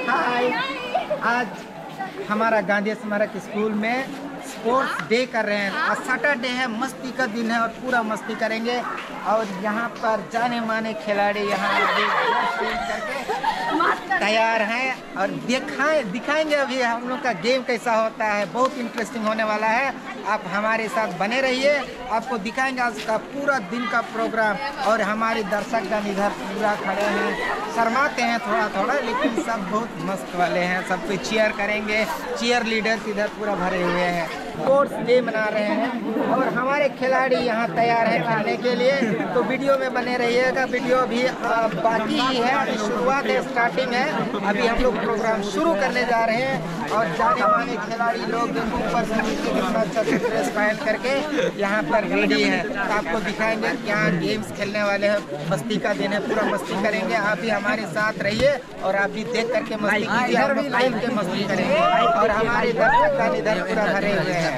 हाय, आज हमारा गांधी स्मारक स्कूल में स्पोर्ट्स डे कर रहे हैं। आज सैटरडे है, मस्ती का दिन है और पूरा मस्ती करेंगे। और यहाँ पर जाने माने खिलाड़ी यहाँ करके तैयार हैं और दिखाएंगे अभी हम लोग का गेम कैसा होता है। बहुत इंटरेस्टिंग होने वाला है, आप हमारे साथ बने रहिए। आपको दिखाएंगे आज का पूरा दिन का प्रोग्राम। और हमारे दर्शकगण इधर पूरा खड़े हैं, शर्माते हैं थोड़ा थोड़ा, लेकिन सब बहुत मस्त वाले हैं। सब कोई चीयर करेंगे, चीयर लीडर्स इधर पूरा भरे हुए हैं। स्पोर्ट्स डे मना रहे हैं और हमारे खिलाड़ी यहाँ तैयार हैं खेलने के लिए। तो वीडियो में बने रहिएगा, वीडियो अभी बाकी ही है, अभी शुरुआत है, स्टार्टिंग है। अभी हम लोग प्रोग्राम शुरू करने जा रहे हैं और जाने माने खिलाड़ी लोग ऊपर से नीचे कितना अच्छा ड्रेस पहन करके यहाँ पर रेडी है। तो आपको दिखाएंगे क्या गेम्स खेलने वाले हैं। मस्ती का दिन है, पूरा मस्ती करेंगे। आप भी हमारे साथ रहिए और आप भी देख करके मस्ती कीजिए। हम लोग लाइव के मस्ती करेंगे और हमारे दर्शक इधर पूरा भरे हुए हैं।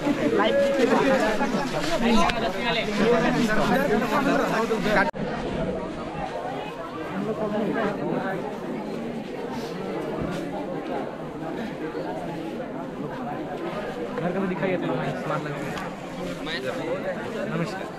घर का तो दिखाइए तो स्मार्ट लगेगा। नमस्कार।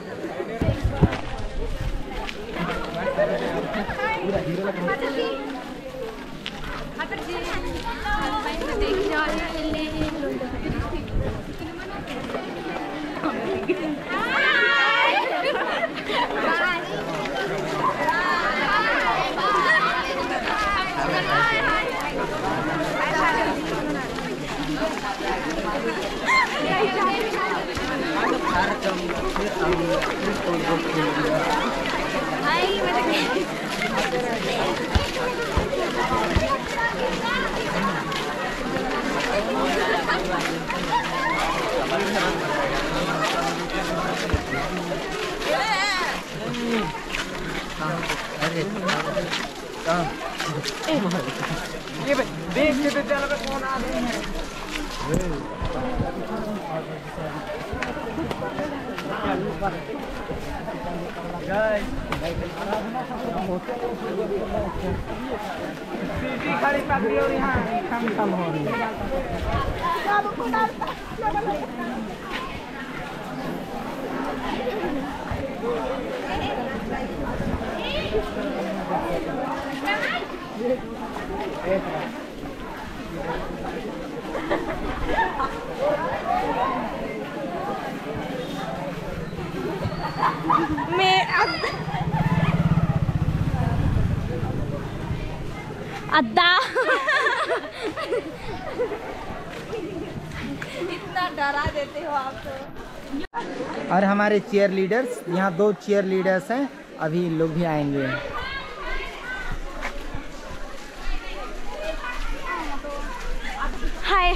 ये देख के तो चल पे कौन आ रहे हैं। गाड़ी पकड़ी और यहाँ कम हो रही है। अद्दा इतना डरा देते हो आप तो। और हमारे चीयर लीडर्स, यहाँ 2 चीयर लीडर्स हैं, अभी लोग भी आएंगे। हाय।